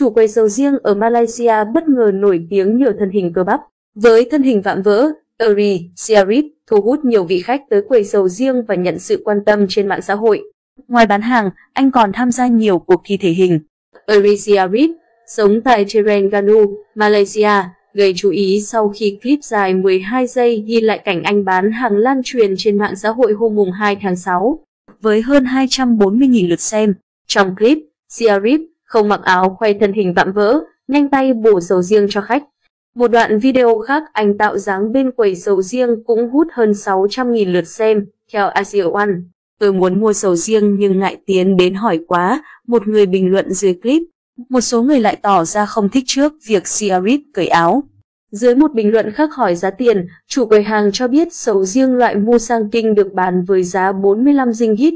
chủ quầy sầu riêng ở Malaysia bất ngờ nổi tiếng nhờ thân hình cơ bắp. Với thân hình vạm vỡ, Eri Siarip thu hút nhiều vị khách tới quầy sầu riêng và nhận sự quan tâm trên mạng xã hội. Ngoài bán hàng, anh còn tham gia nhiều cuộc thi thể hình. Eri Siarip sống tại Terengganu, Malaysia, gây chú ý sau khi clip dài 12 giây ghi lại cảnh anh bán hàng lan truyền trên mạng xã hội hôm 2 tháng 6. Với hơn 240.000 lượt xem, trong clip, Siarip không mặc áo khoe thân hình vạm vỡ, nhanh tay bổ sầu riêng cho khách. Một đoạn video khác anh tạo dáng bên quầy sầu riêng cũng hút hơn 600.000 lượt xem, theo Asia One. Tôi muốn mua sầu riêng nhưng ngại tiến đến hỏi quá, một người bình luận dưới clip. Một số người lại tỏ ra không thích trước việc Siarip cởi áo. Dưới một bình luận khác hỏi giá tiền, chủ quầy hàng cho biết sầu riêng loại Musang King được bán với giá 45 ringgit,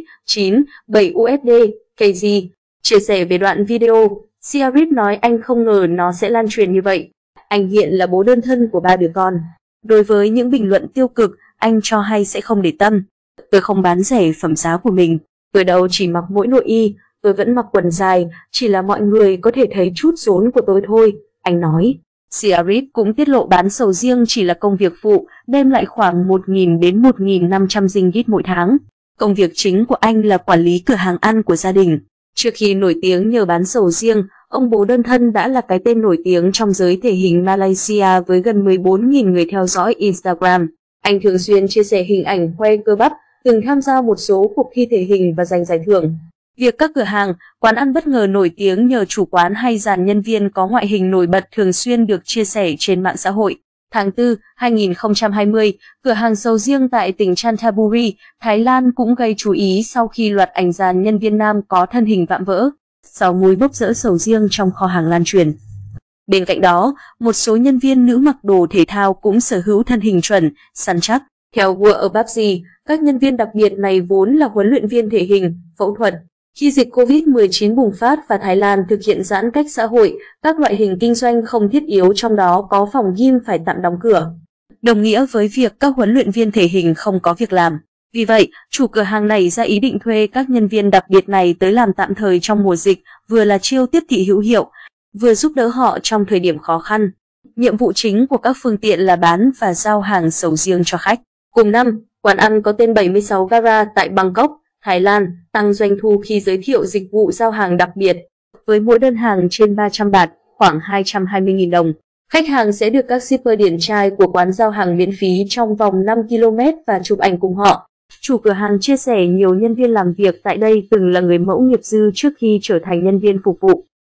9,7 USD, kg. Chia sẻ về đoạn video, Siarip nói anh không ngờ nó sẽ lan truyền như vậy. Anh hiện là bố đơn thân của 3 đứa con. Đối với những bình luận tiêu cực, anh cho hay sẽ không để tâm. Tôi không bán rẻ phẩm giá của mình. Tôi đâu chỉ mặc mỗi nội y, tôi vẫn mặc quần dài, chỉ là mọi người có thể thấy chút rốn của tôi thôi, anh nói. Siarip cũng tiết lộ bán sầu riêng chỉ là công việc phụ, đem lại khoảng 1.000 đến 1.500 ringgit mỗi tháng. Công việc chính của anh là quản lý cửa hàng ăn của gia đình. Trước khi nổi tiếng nhờ bán sầu riêng, ông bố đơn thân đã là cái tên nổi tiếng trong giới thể hình Malaysia với gần 14.000 người theo dõi Instagram. Anh thường xuyên chia sẻ hình ảnh khoe cơ bắp, từng tham gia một số cuộc thi thể hình và giành giải thưởng. Việc các cửa hàng, quán ăn bất ngờ nổi tiếng nhờ chủ quán hay dàn nhân viên có ngoại hình nổi bật thường xuyên được chia sẻ trên mạng xã hội. Tháng 4, 2020, cửa hàng sầu riêng tại tỉnh Chanthaburi, Thái Lan cũng gây chú ý sau khi loạt ảnh dàn nhân viên nam có thân hình vạm vỡ. Sau mùi bốc rỡ sầu riêng trong kho hàng lan truyền. Bên cạnh đó, một số nhân viên nữ mặc đồ thể thao cũng sở hữu thân hình chuẩn, săn chắc. Theo World of PUBG, các nhân viên đặc biệt này vốn là huấn luyện viên thể hình, phẫu thuật. Khi dịch Covid-19 bùng phát và Thái Lan thực hiện giãn cách xã hội, các loại hình kinh doanh không thiết yếu trong đó có phòng gym phải tạm đóng cửa. Đồng nghĩa với việc các huấn luyện viên thể hình không có việc làm. Vì vậy, chủ cửa hàng này ra ý định thuê các nhân viên đặc biệt này tới làm tạm thời trong mùa dịch, vừa là chiêu tiếp thị hữu hiệu, vừa giúp đỡ họ trong thời điểm khó khăn. Nhiệm vụ chính của các phương tiện là bán và giao hàng sầu riêng cho khách. Cùng năm, quán ăn có tên 76 Gara tại Bangkok, Thái Lan, tăng doanh thu khi giới thiệu dịch vụ giao hàng đặc biệt. Với mỗi đơn hàng trên 300 baht, khoảng 220.000 đồng, khách hàng sẽ được các shipper điển trai của quán giao hàng miễn phí trong vòng 5 km và chụp ảnh cùng họ. Chủ cửa hàng chia sẻ nhiều nhân viên làm việc tại đây từng là người mẫu nghiệp dư trước khi trở thành nhân viên phục vụ.